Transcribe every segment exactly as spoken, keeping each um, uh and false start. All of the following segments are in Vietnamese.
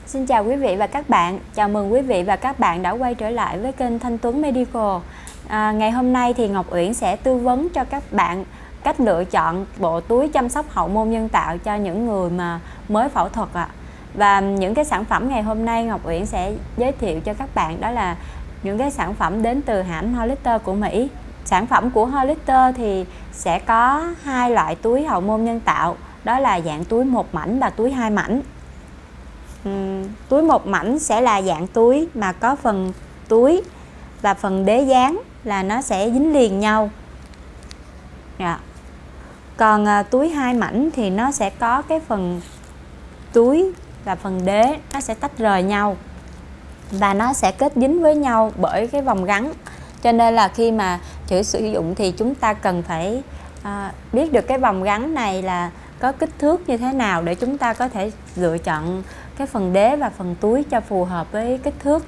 Xin chào quý vị và các bạn. Chào mừng quý vị và các bạn đã quay trở lại với kênh Thanh Tuấn Medical. À, ngày hôm nay thì Ngọc Uyển sẽ tư vấn cho các bạn cách lựa chọn bộ túi chăm sóc hậu môn nhân tạo cho những người mà mới phẫu thuật ạ. À. Và những cái sản phẩm ngày hôm nay Ngọc Uyển sẽ giới thiệu cho các bạn đó là những cái sản phẩm đến từ hãng Hollister của Mỹ. Sản phẩm của Hollister thì sẽ có hai loại túi hậu môn nhân tạo, đó là dạng túi một mảnh và túi hai mảnh. Uhm, túi một mảnh sẽ là dạng túi mà có phần túi và phần đế dáng là nó sẽ dính liền nhau. Yeah. Còn à, túi hai mảnh thì nó sẽ có cái phần túi và phần đế nó sẽ tách rời nhau và nó sẽ kết dính với nhau bởi cái vòng gắn. Cho nên là khi mà thử sử dụng thì chúng ta cần phải à, biết được cái vòng gắn này là có kích thước như thế nào để chúng ta có thể lựa chọn cái phần đế và phần túi cho phù hợp với kích thước.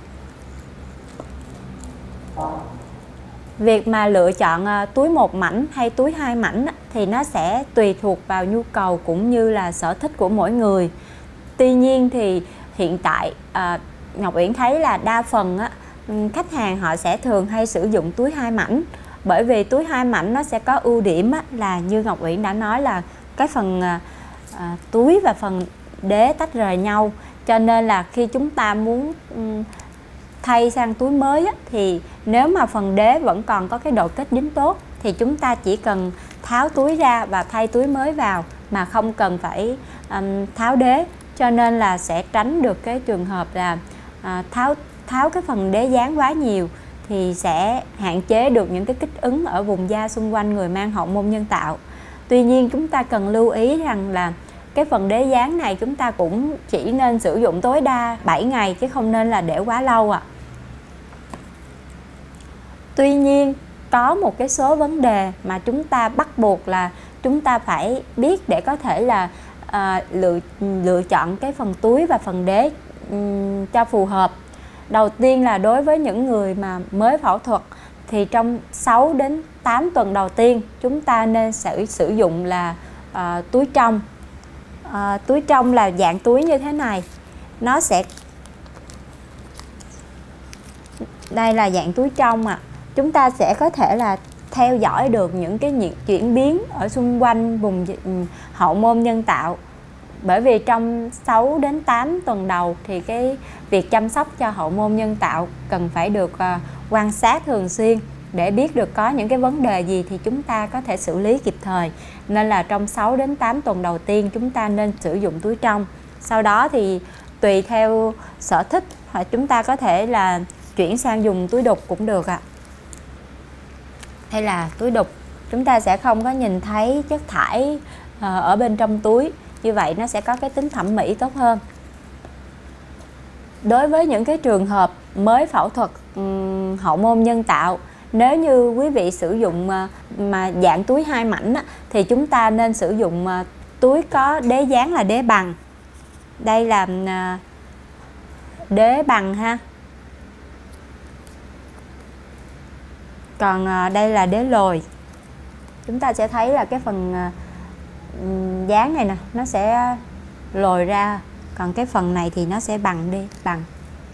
Việc mà lựa chọn túi một mảnh hay túi hai mảnh thì nó sẽ tùy thuộc vào nhu cầu cũng như là sở thích của mỗi người. Tuy nhiên thì hiện tại à, Ngọc Uyển thấy là đa phần á, khách hàng họ sẽ thường hay sử dụng túi hai mảnh, bởi vì túi hai mảnh nó sẽ có ưu điểm á, là như Ngọc Uyển đã nói là cái phần à, à, túi và phần đế tách rời nhau. Cho nên là khi chúng ta muốn um, thay sang túi mới á, thì nếu mà phần đế vẫn còn có cái độ kết dính tốt thì chúng ta chỉ cần tháo túi ra và thay túi mới vào mà không cần phải um, tháo đế. Cho nên là sẽ tránh được cái trường hợp là à, tháo tháo cái phần đế dáng quá nhiều thì sẽ hạn chế được những cái kích ứng ở vùng da xung quanh người mang hậu môn nhân tạo. Tuy nhiên chúng ta cần lưu ý rằng là cái phần đế dáng này chúng ta cũng chỉ nên sử dụng tối đa bảy ngày chứ không nên là để quá lâu ạ. À. Tuy nhiên có một cái số vấn đề mà chúng ta bắt buộc là chúng ta phải biết để có thể là à, lựa lựa chọn cái phần túi và phần đế um, cho phù hợp. Đầu tiên là đối với những người mà mới phẫu thuật thì trong sáu đến tám tuần đầu tiên chúng ta nên sử sử dụng là à, túi trong. À, túi trong là dạng túi như thế này, nó sẽ đây là dạng túi trong ạ. À. Chúng ta sẽ có thể là theo dõi được những cái nhiệt chuyển biến ở xung quanh vùng hậu môn nhân tạo, bởi vì trong sáu đến tám tuần đầu thì cái việc chăm sóc cho hậu môn nhân tạo cần phải được uh, quan sát thường xuyên để biết được có những cái vấn đề gì thì chúng ta có thể xử lý kịp thời. Nên là trong sáu đến tám tuần đầu tiên chúng ta nên sử dụng túi trong. Sau đó thì tùy theo sở thích hoặc chúng ta có thể là chuyển sang dùng túi đục cũng được ạ. À. Hay là túi đục chúng ta sẽ không có nhìn thấy chất thải uh, ở bên trong túi. Như vậy nó sẽ có cái tính thẩm mỹ tốt hơn. Đối với những cái trường hợp mới phẫu thuật um, hậu môn nhân tạo, nếu như quý vị sử dụng uh, mà dạng túi hai mảnh á, thì chúng ta nên sử dụng uh, túi có đế dáng là đế bằng. Đây là uh, đế bằng ha. Còn uh, đây là đế lồi. Chúng ta sẽ thấy là cái phần uh, dáng này nè nó sẽ lồi ra, còn cái phần này thì nó sẽ bằng đi bằng.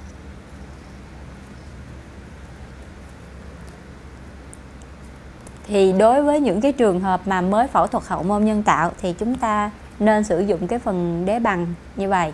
Thì đối với những cái trường hợp mà mới phẫu thuật hậu môn nhân tạo thì chúng ta nên sử dụng cái phần đế bằng như vậy.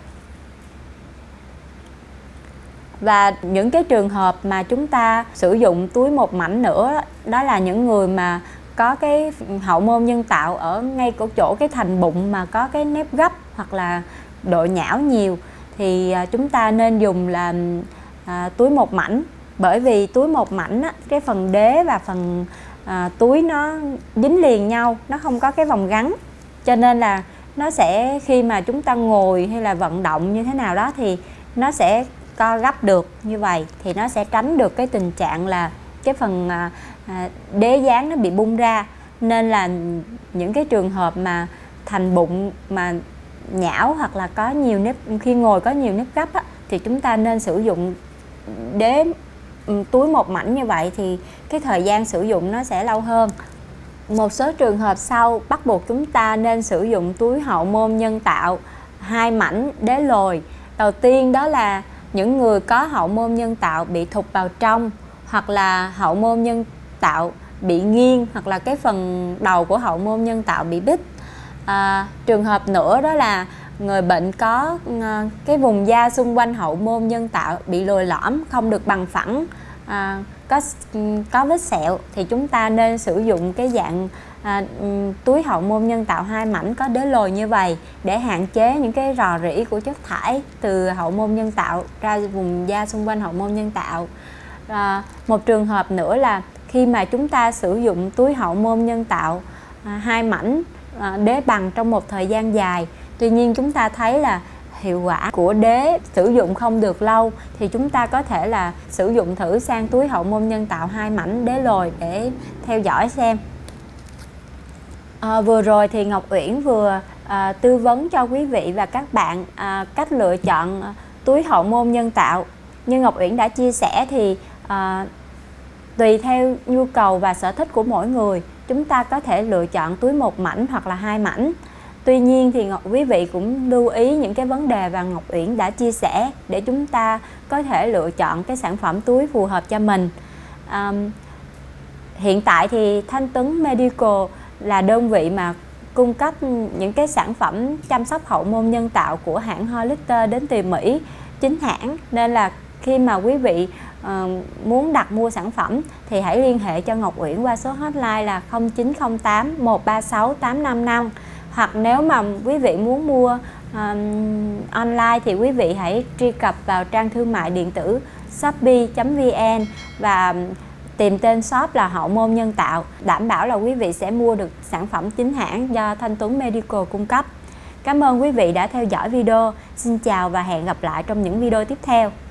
Và những cái trường hợp mà chúng ta sử dụng túi một mảnh nữa, đó là những người mà có cái hậu môn nhân tạo ở ngay cổ chỗ cái thành bụng mà có cái nếp gấp hoặc là độ nhão nhiều thì chúng ta nên dùng là à, túi một mảnh. Bởi vì túi một mảnh á, cái phần đế và phần à, túi nó dính liền nhau, nó không có cái vòng gắn, cho nên là nó sẽ khi mà chúng ta ngồi hay là vận động như thế nào đó thì nó sẽ co gấp được. Như vậy thì nó sẽ tránh được cái tình trạng là cái phần à, à, đế dáng nó bị bung ra. Nên là những cái trường hợp mà thành bụng mà nhão hoặc là có nhiều nếp, khi ngồi có nhiều nếp gấp á, thì chúng ta nên sử dụng đế túi một mảnh như vậy thì cái thời gian sử dụng nó sẽ lâu hơn. Một số trường hợp sau bắt buộc chúng ta nên sử dụng túi hậu môn nhân tạo hai mảnh đế lồi. Đầu tiên đó là những người có hậu môn nhân tạo bị thụt vào trong, hoặc là hậu môn nhân tạo bị nghiêng, hoặc là cái phần đầu của hậu môn nhân tạo bị đứt. À, trường hợp nữa đó là người bệnh có uh, cái vùng da xung quanh hậu môn nhân tạo bị lồi lõm, không được bằng phẳng, à, có có vết sẹo, thì chúng ta nên sử dụng cái dạng à, túi hậu môn nhân tạo hai mảnh có đế lồi như vậy để hạn chế những cái rò rỉ của chất thải từ hậu môn nhân tạo ra vùng da xung quanh hậu môn nhân tạo. À, một trường hợp nữa là khi mà chúng ta sử dụng túi hậu môn nhân tạo à, hai mảnh à, đế bằng trong một thời gian dài, tuy nhiên chúng ta thấy là hiệu quả của đế sử dụng không được lâu, thì chúng ta có thể là sử dụng thử sang túi hậu môn nhân tạo hai mảnh đế lồi để theo dõi xem. À, vừa rồi thì Ngọc Uyển vừa à, tư vấn cho quý vị và các bạn à, cách lựa chọn túi hậu môn nhân tạo. Như Ngọc Uyển đã chia sẻ thì à, tùy theo nhu cầu và sở thích của mỗi người, chúng ta có thể lựa chọn túi một mảnh hoặc là hai mảnh. Tuy nhiên thì Ngọc quý vị cũng lưu ý những cái vấn đề và Ngọc Uyển đã chia sẻ để chúng ta có thể lựa chọn cái sản phẩm túi phù hợp cho mình. À, hiện tại thì Thanh Tuấn Medical là đơn vị mà cung cấp những cái sản phẩm chăm sóc hậu môn nhân tạo của hãng Hollister đến từ Mỹ chính hãng, nên là khi mà quý vị uh, muốn đặt mua sản phẩm thì hãy liên hệ cho Ngọc Uyển qua số hotline là không chín không tám một ba sáu tám năm năm, hoặc nếu mà quý vị muốn mua uh, online thì quý vị hãy truy cập vào trang thương mại điện tử shopee chấm vn và tìm tên shop là hậu môn nhân tạo, đảm bảo là quý vị sẽ mua được sản phẩm chính hãng do Thanh Tuấn Medical cung cấp. Cảm ơn quý vị đã theo dõi video. Xin chào và hẹn gặp lại trong những video tiếp theo.